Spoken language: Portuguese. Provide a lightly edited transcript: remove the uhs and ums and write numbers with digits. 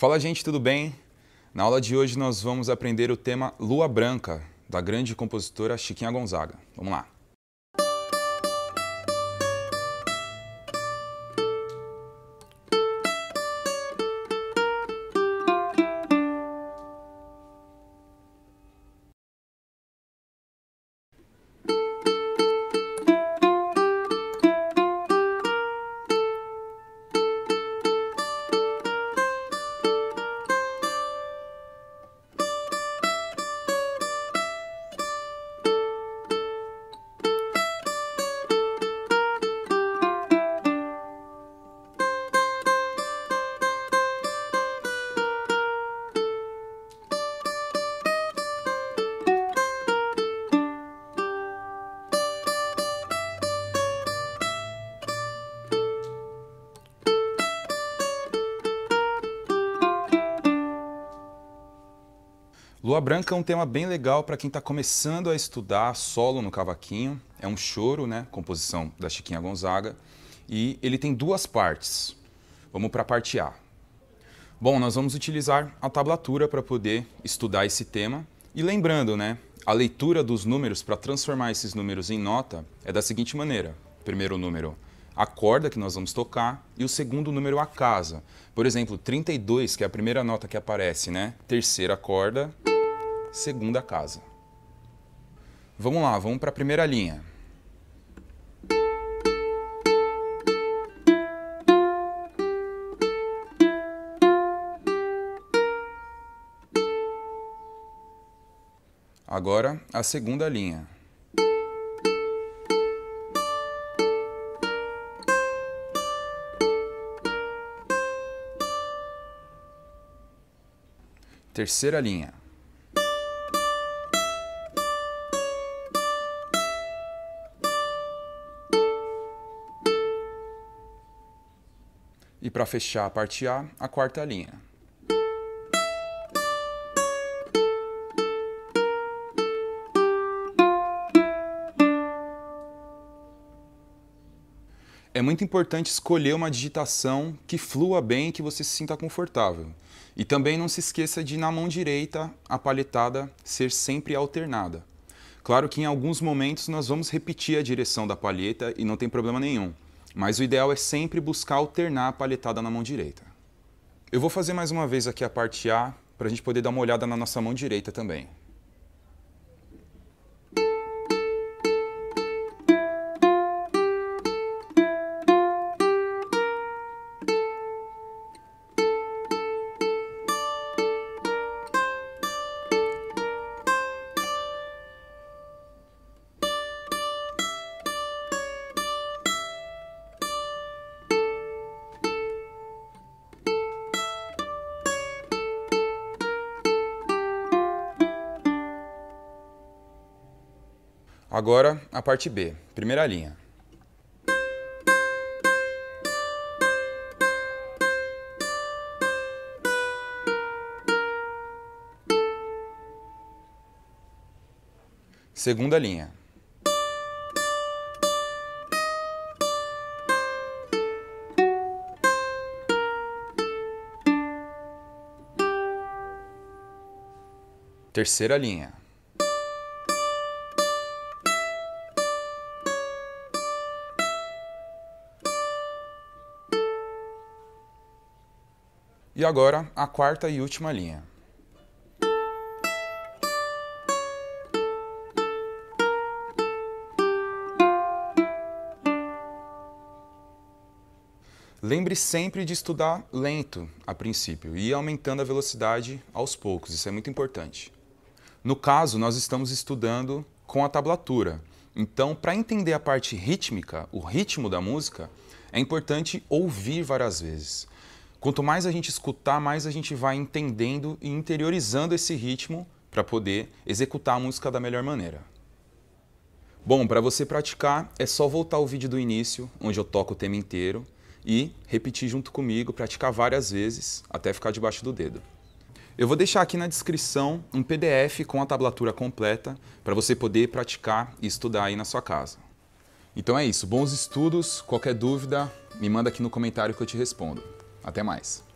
Fala, gente, tudo bem? Na aula de hoje nós vamos aprender o tema Lua Branca, da grande compositora Chiquinha Gonzaga. Vamos lá! Lua Branca é um tema bem legal para quem está começando a estudar solo no cavaquinho. É um choro, né? Composição da Chiquinha Gonzaga. E ele tem duas partes. Vamos para a parte A. Bom, nós vamos utilizar a tablatura para poder estudar esse tema. E lembrando, né? A leitura dos números para transformar esses números em nota é da seguinte maneira. Primeiro número, a corda que nós vamos tocar, e o segundo número, a casa. Por exemplo, 32, que é a primeira nota que aparece, né? Terceira corda, segunda casa. Vamos lá, vamos para a primeira linha. Agora, a segunda linha. Terceira linha. E para fechar a parte A, a quarta linha. É muito importante escolher uma digitação que flua bem e que você se sinta confortável. E também não se esqueça de, na mão direita, a palhetada ser sempre alternada. Claro que em alguns momentos nós vamos repetir a direção da palheta e não tem problema nenhum. Mas o ideal é sempre buscar alternar a palhetada na mão direita. Eu vou fazer mais uma vez aqui a parte A, para a gente poder dar uma olhada na nossa mão direita também. Agora, a parte B, primeira linha. Segunda linha. Terceira linha. E agora, a quarta e última linha. Lembre sempre de estudar lento a princípio e ir aumentando a velocidade aos poucos, isso é muito importante. No caso, nós estamos estudando com a tablatura. Então, para entender a parte rítmica, o ritmo da música, é importante ouvir várias vezes. Quanto mais a gente escutar, mais a gente vai entendendo e interiorizando esse ritmo para poder executar a música da melhor maneira. Bom, para você praticar, é só voltar ao vídeo do início, onde eu toco o tema inteiro, e repetir junto comigo, praticar várias vezes, até ficar debaixo do dedo. Eu vou deixar aqui na descrição um PDF com a tablatura completa, para você poder praticar e estudar aí na sua casa. Então é isso, bons estudos, qualquer dúvida, me manda aqui no comentário que eu te respondo. Até mais!